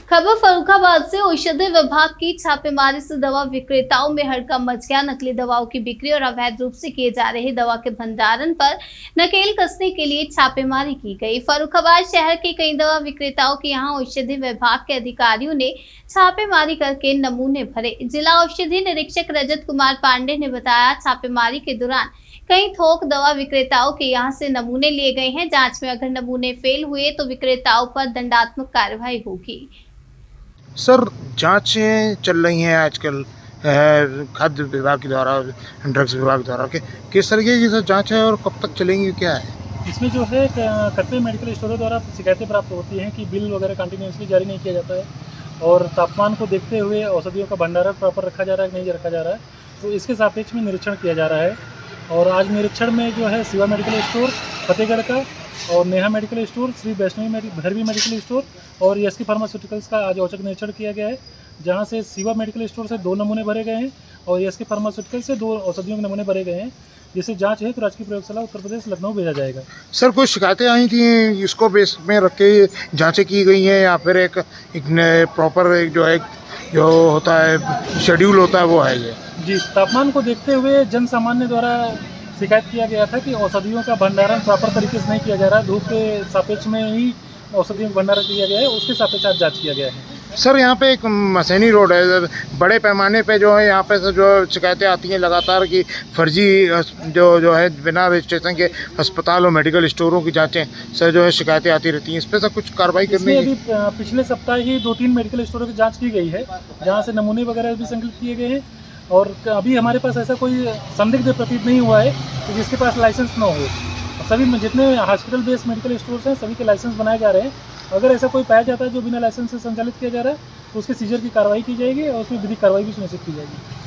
खबर फर्रुखाबाद से। औषधि विभाग की छापेमारी से दवा विक्रेताओं में हड़कंप मच गया। नकली दवाओं की बिक्री और अवैध रूप से किए जा रहे दवा के भंडारण पर नकेल कसने के लिए छापेमारी की गई। फर्रुखाबाद शहर के कई दवा विक्रेताओं के यहां औषधि विभाग के अधिकारियों ने छापेमारी करके नमूने भरे। जिला औषधि निरीक्षक रजत कुमार पांडे ने बताया, छापेमारी के दौरान कई थोक दवा विक्रेताओं के यहां से नमूने लिए गए हैं। जांच में अगर नमूने फेल हुए तो विक्रेताओं पर दंडात्मक कार्रवाई होगी। सर, जांचें चल रही हैं आजकल खाद्य विभाग के द्वारा, ड्रग्स विभाग द्वारा किस तरीके की सर जांच है और कब तक चलेंगी, क्या है इसमें? जो है कई मेडिकल स्टोरों द्वारा शिकायतें प्राप्त होती हैं कि बिल वगैरह कंटिन्यूसली जारी नहीं किया जाता है और तापमान को देखते हुए औषधियों का भंडारण प्रॉपर रखा जा रहा है कि नहीं रखा जा रहा है, तो इसके सापेक्ष में निरीक्षण किया जा रहा है। और आज निरीक्षण में जो है शिवा मेडिकल स्टोर फतेहगढ़ का और Neha medical store, Shri Vaishnavi Bhairavi medical store और एसके फार्मास्यूटिकल्स का आज औचक निरीक्षण किया गया है, जहां से शिवा मेडिकल स्टोर से 2 नमूने भरे गए हैं और एसके फार्मास्यूटिकल से 2 औषधियों के नमूने भरे गए हैं, जिसे जांच है तो राजकीय प्रयोगशाला उत्तर प्रदेश लखनऊ भेजा जाएगा। सर, कोई शिकायतें आई थी, इसको बेस में रख के जाँचें की गई हैं या फिर एक प्रॉपर जो होता है शेड्यूल होता है वो है ये? जी, तापमान को देखते हुए जन सामान्य द्वारा शिकायत किया गया था कि औषधियों का भंडारण प्रॉपर तरीके से नहीं किया जा रहा है। धूप के सापेक्ष में ही औषधियों का भंडारण किया गया है, उसके सापेक्ष आज जांच किया गया है। सर, यहाँ पे एक मसैनी रोड है, बड़े पैमाने पे जो है यहाँ पे से जो शिकायतें आती हैं लगातार कि फर्जी जो है बिना रजिस्ट्रेशन के अस्पताल और मेडिकल स्टोरों की जांचें सर जो है शिकायतें आती रहती हैं, इस पर सर कुछ कार्रवाई करनी है? अभी पिछले सप्ताह ही 2-3 मेडिकल स्टोरों की जाँच की गई है, जहाँ से नमूने वगैरह भी संकलित किए गए हैं और अभी हमारे पास ऐसा कोई संदिग्ध प्रतीत नहीं हुआ है कि जिसके पास लाइसेंस ना हो। सभी में जितने हॉस्पिटल बेस्ड मेडिकल स्टोर्स हैं सभी के लाइसेंस बनाए जा रहे हैं। अगर ऐसा कोई पाया जाता है जो बिना लाइसेंस से संचालित किया जा रहा है तो उसके सीजर की कार्रवाई की जाएगी और उसमें विधिक कार्रवाई भी सुनिश्चित की जाएगी।